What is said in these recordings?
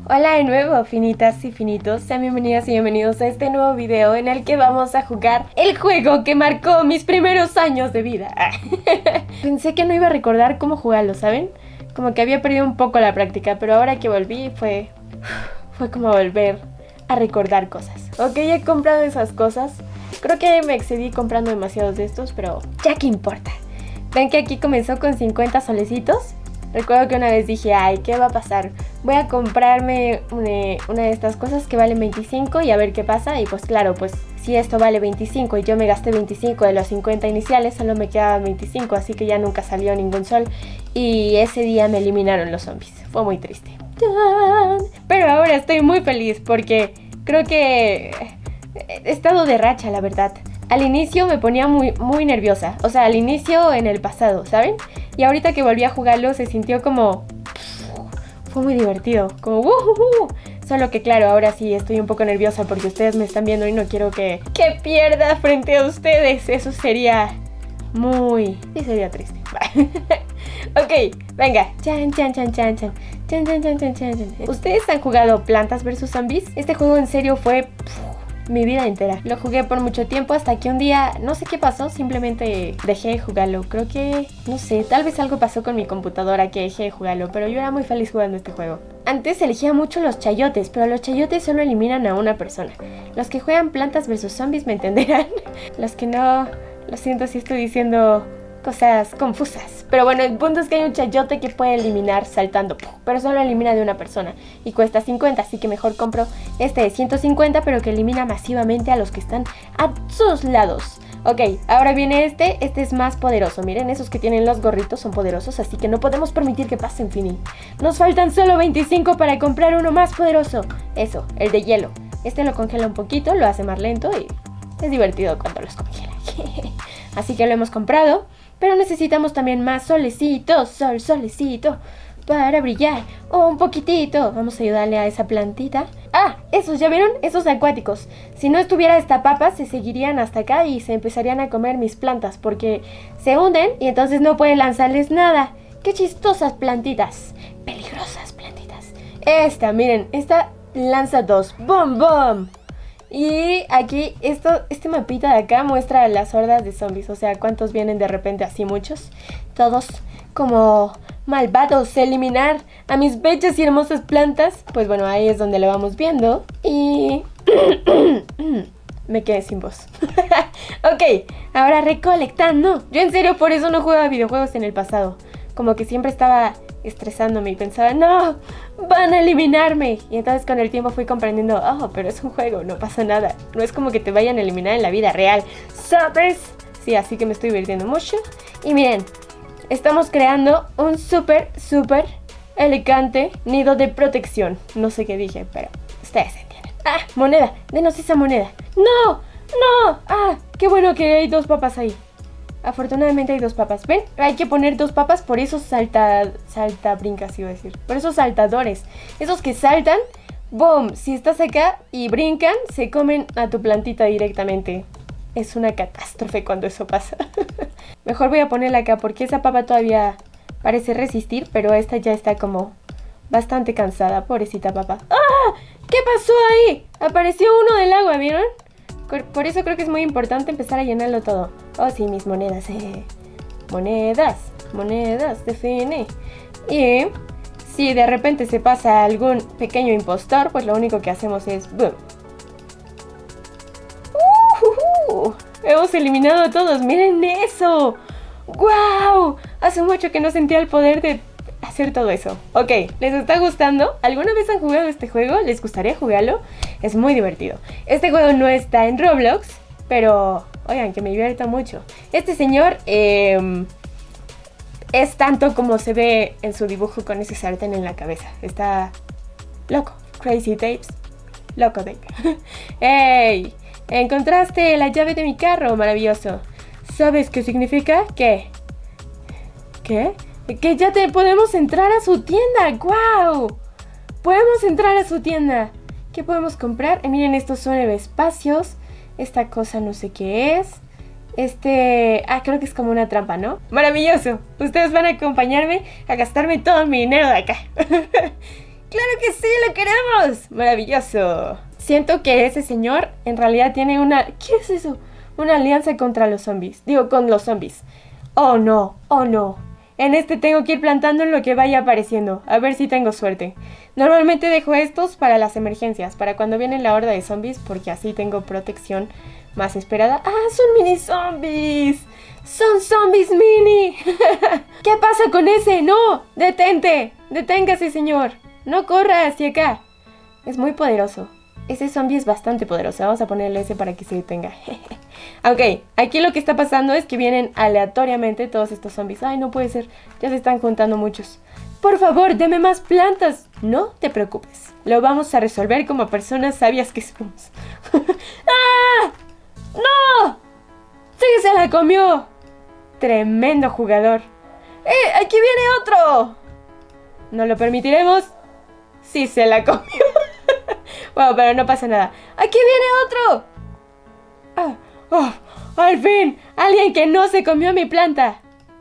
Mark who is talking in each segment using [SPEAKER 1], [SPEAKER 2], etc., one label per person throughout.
[SPEAKER 1] Hola de nuevo, finitas y finitos, sean bienvenidas y bienvenidos a este nuevo video en el que vamos a jugar el juego que marcó mis primeros años de vida. Pensé que no iba a recordar cómo jugarlo, ¿saben? Como que había perdido un poco la práctica, pero ahora que volví fue como volver a recordar cosas. Ok, he comprado esas cosas, creo que me excedí comprando demasiados de estos, pero ya que importa. Ven que aquí comenzó con 50 solecitos. Recuerdo que una vez dije, ay, ¿qué va a pasar? Voy a comprarme una de estas cosas que valen 25 y a ver qué pasa. Y pues claro, pues si esto vale 25 y yo me gasté 25 de los 50 iniciales, solo me quedaban 25, así que ya nunca salió ningún sol. Y ese día me eliminaron los zombies. Fue muy triste. ¡Tan! Pero ahora estoy muy feliz porque creo que he estado de racha, la verdad. Al inicio me ponía muy nerviosa, o sea, al inicio en el pasado, ¿saben? Y ahorita que volví a jugarlo se sintió como... Fue muy divertido, como Solo que claro, ahora sí estoy un poco nerviosa porque ustedes me están viendo y no quiero que pierda frente a ustedes. Eso sería muy... Sí, sería triste. Ok, venga. Chan, chan, chan, chan, chan. Chan, chan, chan, chan, chan, chan. ¿Ustedes han jugado Plantas vs Zombies? Este juego en serio fue... mi vida entera. Lo jugué por mucho tiempo hasta que un día, no sé qué pasó, simplemente dejé de jugarlo. Creo que, no sé, tal vez algo pasó con mi computadora que dejé de jugarlo, pero yo era muy feliz jugando este juego. Antes elegía mucho los chayotes, pero los chayotes solo eliminan a una persona. Los que juegan Plantas vs Zombies me entenderán. Los que no, lo siento si estoy diciendo cosas confusas. Pero bueno, el punto es que hay un chayote que puede eliminar saltando, pero solo elimina de una persona y cuesta 50, así que mejor compro este de 150, pero que elimina masivamente a los que están a sus lados. Ok, ahora viene este es más poderoso. Miren, esos que tienen los gorritos son poderosos, así que no podemos permitir que pasen, Fini. Nos faltan solo 25 para comprar uno más poderoso. Eso, el de hielo. Este lo congela un poquito, lo hace más lento y es divertido cuando los congela. Así que lo hemos comprado. Pero necesitamos también más solecitos, solecito, para brillar un poquitito. Vamos a ayudarle a esa plantita. Ah, esos, ¿ya vieron? Esos acuáticos. Si no estuviera esta papa, se seguirían hasta acá y se empezarían a comer mis plantas, porque se hunden y entonces no pueden lanzarles nada. ¡Qué chistosas plantitas! Peligrosas plantitas. Esta, miren, esta lanza dos. ¡Bum, bum! Y aquí, este mapita de acá muestra las hordas de zombies. O sea, cuántos vienen de repente, así muchos. Todos como malvados, eliminar a mis bellas y hermosas plantas. Pues bueno, ahí es donde lo vamos viendo. Y... me quedé sin voz. Ok, ahora recolectando. Yo en serio por eso no jugaba videojuegos en el pasado. Como que siempre estaba estresándome y pensaba, no, van a eliminarme. Y entonces con el tiempo fui comprendiendo, oh, pero es un juego, no pasa nada. No es como que te vayan a eliminar en la vida real, ¿sabes? Sí, así que me estoy divirtiendo mucho. Y miren, estamos creando un súper elegante nido de protección. No sé qué dije, pero ustedes entienden. Ah, moneda, denos esa moneda. ¡No! ¡No! Ah, qué bueno que hay dos papas ahí. Afortunadamente hay dos papas. ¿Ven? Hay que poner dos papas por esos brincas, iba a decir. Por esos saltadores. Esos que saltan, ¡boom! Si estás acá y brincan, se comen a tu plantita directamente. Es una catástrofe cuando eso pasa. Mejor voy a ponerla acá porque esa papa todavía parece resistir, pero esta ya está como bastante cansada. Pobrecita papa. ¡Ah! ¿Qué pasó ahí? Apareció uno del agua, ¿vieron? Por eso creo que es muy importante empezar a llenarlo todo. Oh, sí, mis monedas, Monedas, define. Y si de repente se pasa algún pequeño impostor, pues lo único que hacemos es... ¡boom! Hemos eliminado a todos, miren eso. ¡Wow! Hace mucho que no sentía el poder de hacer todo eso. Ok, ¿les está gustando? ¿Alguna vez han jugado este juego? ¿Les gustaría jugarlo? Es muy divertido. Este juego no está en Roblox, pero oigan, que me divierta mucho. Este señor es tanto como se ve en su dibujo con ese sartén en la cabeza. Está loco. Crazy Tapes. Loco Dave. ¡Ey! Encontraste la llave de mi carro, maravilloso. ¿Sabes qué significa? ¿Qué? ¿Qué? Que ya podemos entrar a su tienda. ¡Guau! Podemos entrar a su tienda. ¿Qué podemos comprar? Miren, estos son espacios. Esta cosa no sé qué es. creo que es como una trampa, ¿no? ¡Maravilloso! Ustedes van a acompañarme a gastarme todo mi dinero de acá. ¡Claro que sí, lo queremos! ¡Maravilloso! Siento que ese señor en realidad tiene una... ¿Qué es eso? Una alianza contra los zombies. Digo, con los zombies. Oh no, oh no. En este tengo que ir plantando en lo que vaya apareciendo. A ver si tengo suerte. Normalmente dejo estos para las emergencias. Para cuando viene la horda de zombies. Porque así tengo protección más esperada. ¡Ah, son mini zombies! ¡Son zombies mini! ¿Qué pasa con ese? ¡No! ¡Detente! ¡Deténgase, señor! ¡No corra hacia acá! Es muy poderoso. Ese zombie es bastante poderoso. Vamos a ponerle ese para que se detenga. Ok, aquí lo que está pasando es que vienen aleatoriamente todos estos zombies. Ay, no puede ser. Ya se están juntando muchos. Por favor, deme más plantas. No te preocupes. Lo vamos a resolver como personas sabias que somos. ¡Ah! ¡No! ¡Sí, se la comió! Tremendo jugador. ¡Aquí viene otro! No lo permitiremos. Sí, se la comió. Bueno, pero no pasa nada. ¡Aquí viene otro! ¡Ah! ¡Oh! ¡Al fin! ¡Alguien que no se comió mi planta!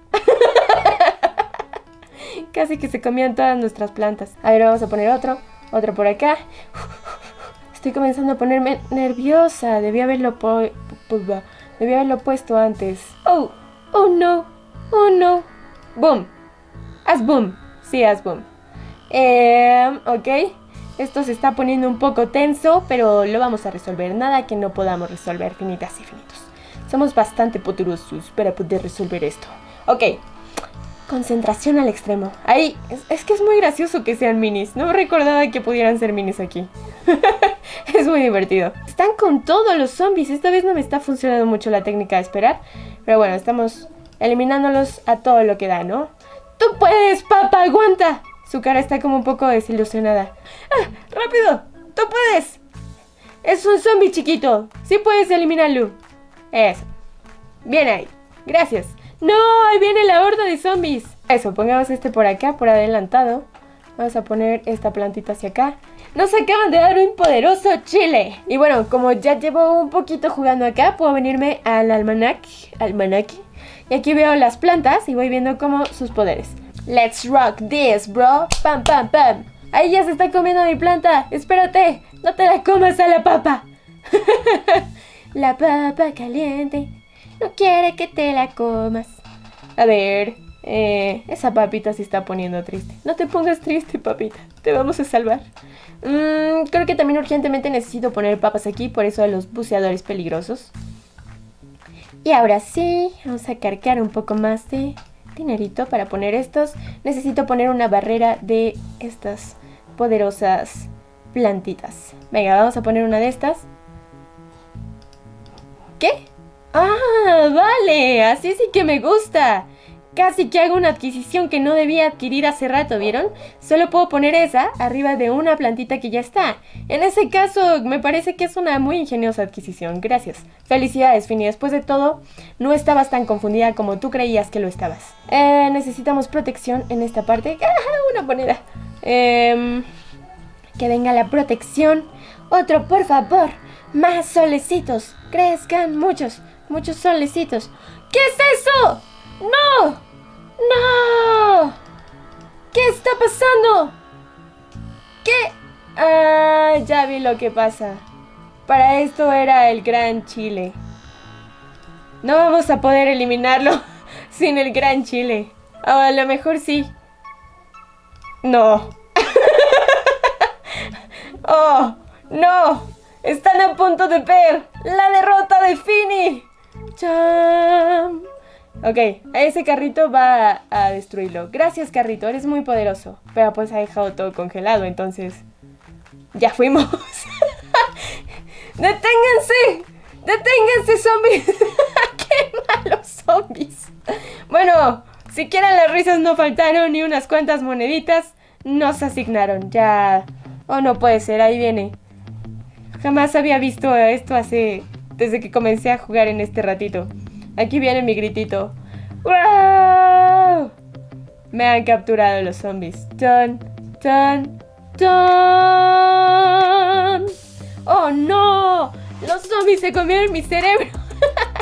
[SPEAKER 1] Casi que se comían todas nuestras plantas. A ver, vamos a poner otro. Otro por acá. Estoy comenzando a ponerme nerviosa. Debí haberlo puesto antes. ¡Oh! ¡Oh, no! ¡Oh, no! ¡Boom! ¡Haz boom! Sí, haz boom. Ok. Esto se está poniendo un poco tenso, pero lo vamos a resolver. Nada que no podamos resolver, finitas y finitos. Somos bastante poderosos para poder resolver esto. Ok. Concentración al extremo. Ahí, es que es muy gracioso que sean minis. No recordaba que pudieran ser minis aquí. Es muy divertido. Están con todos los zombies. Esta vez no me está funcionando mucho la técnica de esperar. Pero bueno, estamos eliminándolos a todo lo que da, ¿no? ¡Tú puedes, papá! ¡Aguanta! Su cara está como un poco desilusionada. ¡Ah! ¡Rápido! ¡Tú puedes! Es un zombie chiquito. Sí puedes eliminarlo. Eso. Bien ahí. Gracias. ¡No! Ahí viene la horda de zombies. Eso, pongamos este por acá, por adelantado. Vamos a poner esta plantita hacia acá. Nos acaban de dar un poderoso chile. Y bueno, como ya llevo un poquito jugando acá, puedo venirme al almanaque. Y aquí veo las plantas y voy viendo como sus poderes. Let's rock this, bro. Pam, pam, pam. Ahí ya se está comiendo mi planta. Espérate, no te la comas a la papa. La papa caliente no quiere que te la comas. A ver, esa papita se está poniendo triste. No te pongas triste, papita. Te vamos a salvar. Creo que también urgentemente necesito poner papas aquí. Por eso de los buceadores peligrosos. Y ahora sí, vamos a cargar un poco más de dinerito para poner estos. Necesito poner una barrera de estas poderosas plantitas. Venga, vamos a poner una de estas. ¿Qué? ¡Ah, vale! Así sí que me gusta. Casi que hago una adquisición que no debía adquirir hace rato, ¿vieron? Solo puedo poner esa arriba de una plantita que ya está. En ese caso, me parece que es una muy ingeniosa adquisición. Gracias. Felicidades, Fini. Después de todo, no estabas tan confundida como tú creías que lo estabas. Necesitamos protección en esta parte. ¡Ah, una moneda! Que venga la protección. Otro, por favor. Más solecitos. Crezcan muchos solecitos. ¿Qué es eso? ¡No! ¡No! ¿Qué está pasando? ¿Qué? Ah, ya vi lo que pasa. Para esto era el gran chile. No vamos a poder eliminarlo sin el gran chile. O a lo mejor sí. No. ¡Oh! ¡No! Están a punto de ver la derrota de Fini. ¡Cham! Ok, ese carrito va a destruirlo. Gracias, carrito, eres muy poderoso. Pero pues ha dejado todo congelado, entonces... ¡Ya fuimos! ¡Deténganse! ¡Deténganse, zombies! ¡Qué malos zombies! Bueno, siquiera las risas no faltaron y unas cuantas moneditas nos asignaron. Ya... Oh, no puede ser, ahí viene. Jamás había visto esto desde que comencé a jugar en este ratito. Aquí viene mi gritito. ¡Wow! Me han capturado los zombies. ¡Tan! ¡Tan! ¡Tan! ¡Oh, no! ¡Los zombies se comieron mi cerebro!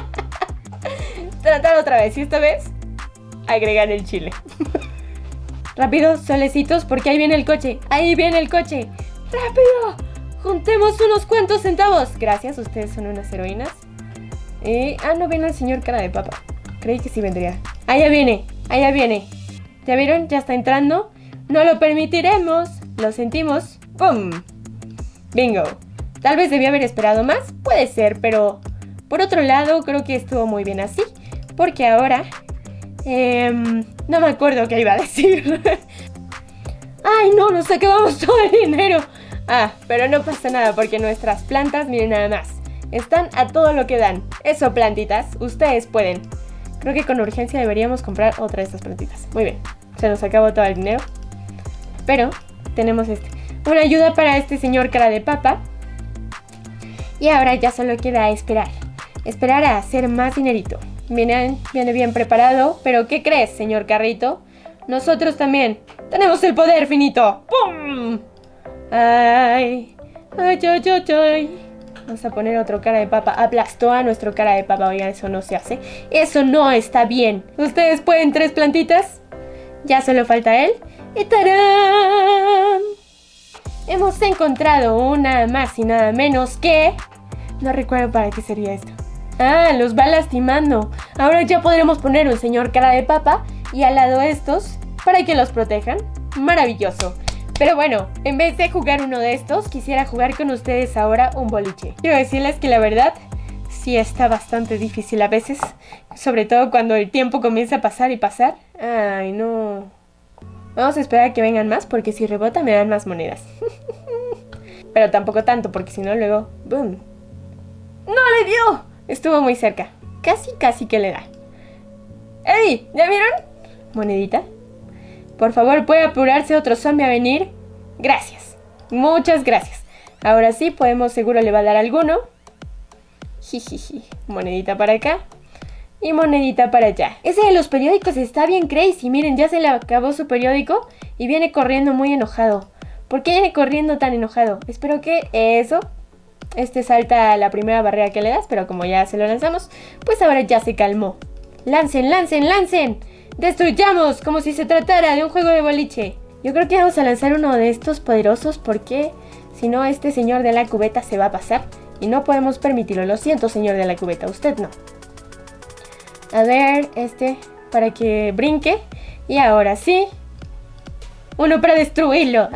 [SPEAKER 1] Tratar otra vez. Y esta vez, agregar el chile. Rápido, solecitos, porque ahí viene el coche. Ahí viene el coche. ¡Rápido! Juntemos unos cuantos centavos. Gracias, ustedes son unas heroínas. No viene el señor cara de papa. Creí que sí vendría. Allá viene, allá viene. ¿Ya vieron? Ya está entrando. No lo permitiremos. Lo sentimos. ¡Pum! Bingo. Tal vez debía haber esperado más. Puede ser, pero por otro lado creo que estuvo muy bien así. Porque ahora... no me acuerdo qué iba a decir. ¡Ay, no! Nos acabamos todo el dinero. Pero no pasa nada porque nuestras plantas, miren nada más, están a todo lo que dan. Eso, plantitas, ustedes pueden. Creo que con urgencia deberíamos comprar otra de estas plantitas. Muy bien, se nos acabó todo el dinero. Pero tenemos una ayuda para este señor cara de papa. Y ahora ya solo queda esperar. Esperar a hacer más dinerito. Viene bien preparado. Pero ¿qué crees, señor carrito? Nosotros también tenemos el poder finito. ¡Pum! ¡Ay! ¡Ay, ay, ay, ay! Vamos a poner otro cara de papa. Aplastó a nuestro cara de papa. Oigan, eso no se hace. Eso no está bien. ¿Ustedes pueden 3 plantitas? Ya solo falta él. ¡Y tarán! Hemos encontrado una más y nada menos que... No recuerdo para qué sería esto. Los va lastimando. Ahora ya podremos poner un señor cara de papa y al lado estos para que los protejan. Maravilloso. Pero bueno, en vez de jugar uno de estos, quisiera jugar con ustedes ahora un boliche. Quiero decirles que la verdad, sí está bastante difícil a veces. Sobre todo cuando el tiempo comienza a pasar y pasar. Ay, no. Vamos a esperar a que vengan más, porque si rebota me dan más monedas. Pero tampoco tanto, porque si no luego... ¡Boom! ¡No le dio! Estuvo muy cerca. Casi que le da. ¡Ey! ¿Ya vieron? Monedita. Por favor, ¿puede apurarse otro zombie a venir? Gracias. Muchas gracias. Ahora sí, podemos, seguro le va a dar alguno. Jijiji. Monedita para acá. Y monedita para allá. Ese de los periódicos está bien crazy. Miren, ya se le acabó su periódico y viene corriendo muy enojado. ¿Por qué viene corriendo tan enojado? Espero que eso... salta la primera barrera que le das, pero como ya se lo lanzamos, pues ahora ya se calmó. ¡Lancen, lancen, lancen! ¡Destruyamos! Como si se tratara de un juego de boliche. Yo creo que vamos a lanzar uno de estos poderosos porque si no este señor de la cubeta se va a pasar y no podemos permitirlo. Lo siento, señor de la cubeta, usted no. A ver, para que brinque. Y ahora sí. Uno para destruirlo.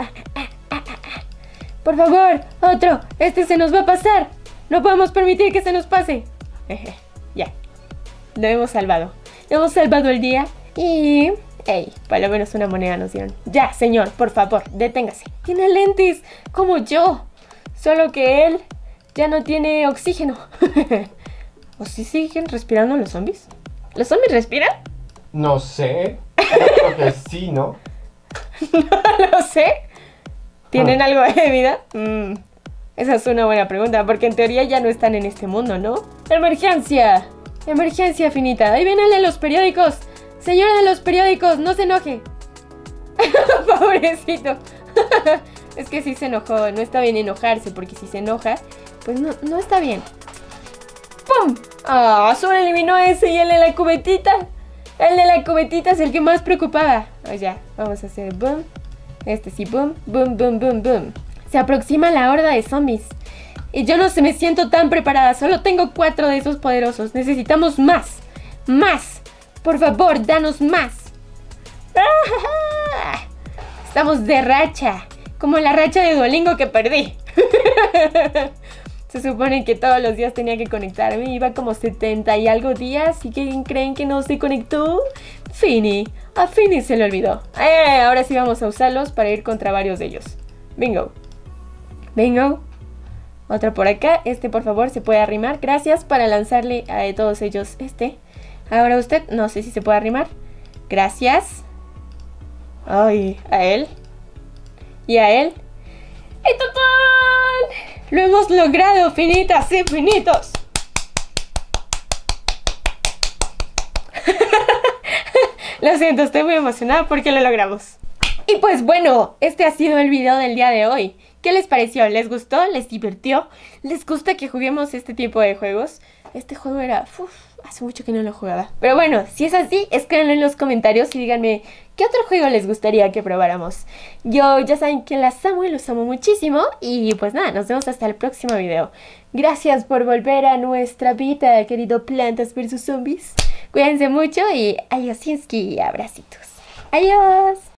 [SPEAKER 1] Por favor, otro. Se nos va a pasar. No podemos permitir que se nos pase. Ya. Lo hemos salvado. Hemos salvado el día. Y... ¡Ey! Por lo menos una moneda nos dieron. Ya, señor, por favor, deténgase. Tiene lentes, como yo. Solo que él ya no tiene oxígeno. ¿O sí siguen respirando los zombies? ¿Los zombies respiran?
[SPEAKER 2] No sé. Yo creo que sí, ¿no?
[SPEAKER 1] No lo sé. ¿Tienen algo de vida? Esa es una buena pregunta, porque en teoría ya no están en este mundo, ¿no? ¡Emergencia! ¡Emergencia finita! ¡Ahí vienen los periódicos! ¡Señora de los periódicos, no se enoje! ¡Pobrecito! Es que sí se enojó. No está bien enojarse, porque si se enoja, pues no está bien. ¡Pum! Solo eliminó ese y el de la cubetita. El de la cubetita es el que más preocupaba. Ya, vamos a hacer boom. Sí, boom, boom, boom, boom, boom. Se aproxima la horda de zombies. Y yo no me siento tan preparada. Solo tengo 4 de esos poderosos. Necesitamos más. ¡Más! Por favor, danos más. Estamos de racha. Como la racha de Duolingo que perdí. Se supone que todos los días tenía que conectarme. Iba como 70 y algo días. ¿Y quién creen que no se conectó? Fini. A Fini se le olvidó. Ahora sí vamos a usarlos para ir contra varios de ellos. Bingo. Bingo. Otro por acá. Por favor, se puede arrimar. Gracias, para lanzarle a todos ellos Ahora usted, no sé si se puede arrimar. Gracias. Ay, a él. Y a él. ¡Y tatán! ¡Lo hemos logrado, finitas y finitos! Lo siento, estoy muy emocionada porque lo logramos. Y pues bueno, este ha sido el video del día de hoy. ¿Qué les pareció? ¿Les gustó? ¿Les divirtió? ¿Les gusta que juguemos este tipo de juegos? Este juego era Hace mucho que no lo jugaba. Pero bueno, si es así, escríbanlo en los comentarios y díganme qué otro juego les gustaría que probáramos. Yo ya saben que las amo y los amo muchísimo. Y pues nada, nos vemos hasta el próximo video. Gracias por volver a nuestra vida, querido Plantas vs Zombies. Cuídense mucho y adiósinski y abracitos. Adiós.